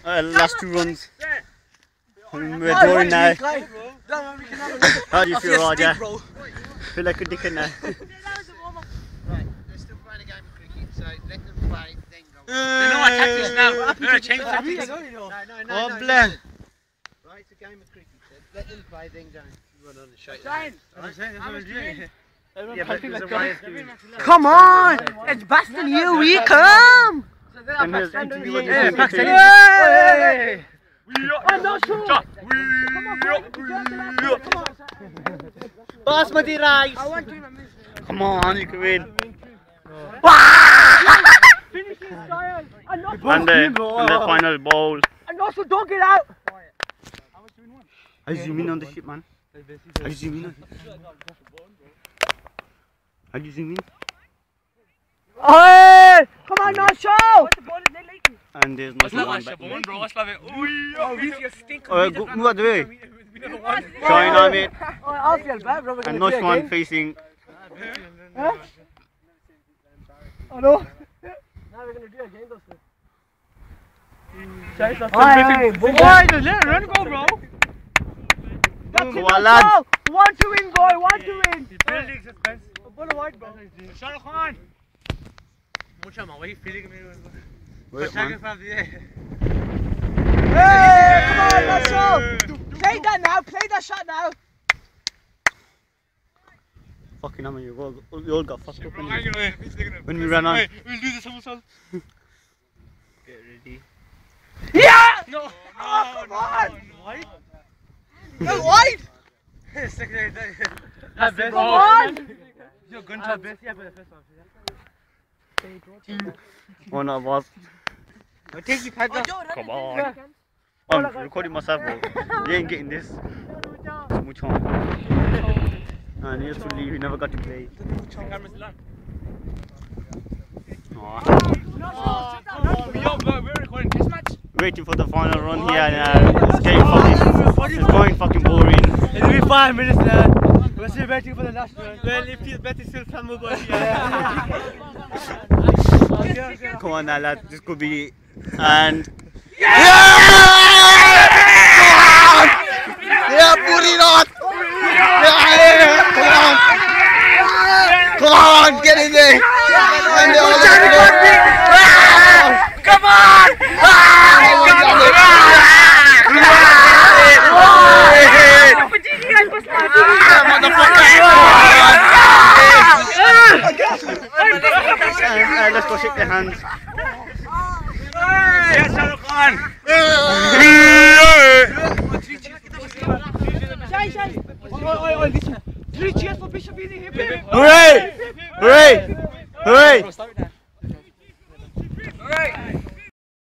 Last 2 runs. We're drawing now. How do you feel, Roger? Feel like a dickhead now. Right, they're still playing a game of cricket, so let them play, then go. They know our tactics now. We're going to change tactics. No. Oh, bless. Right, it's a game of cricket, so let them play, then go. Run on and shake Come on! It's Baston you, we come! And here's interview what you think. I'm not sure! Basmati rice! Come on, you can win. And the final ball. And also don't get out! Are you zooming on the ship, man? Are you zooming on? Are you zooming? Hey! Come on, now show! And there's no one back. Bro, what's love it? Oh, we stink. Move out the way. China, mate. I'll feel bad, bro. And no one facing. Huh? Oh no! Now we're gonna do a game, though. Hey, boy, just let it run go, bro. Come on, lads. 1 to win, boy. 1 to win. Feeling suspense. Ball wide, bro. Shut up, Khan. Mucha man, why are you feeling me? Wait, man. Hey, come on, let's go. Play that now. Play that shot now. Fucking hell, man, you all got fucked up when we ran on. We'll do this somersault. Get ready. Yeah! No! Oh, come on! Why? Go wide! Come on! You're going to best. Yeah, but the first one. Oh no, boss. Take the pad. Come on. I'm recording myself, bro. You ain't getting this. Much on. And he has to leave, he never got to play. We're recording this match. Waiting for the final run here now. It's going fucking boring. It'll be 5 minutes now. We're still waiting for the last one. Well, if you bet, it's still some more. Come on now, lad. This could be. And. Yeah, put it on! Come on, get in there! Come on! Let's go shake their hands. Yes, Shahrukh Khan! Listen. 3 cheers for Bishop in here. Hooray! Hooray! Hooray! Alright!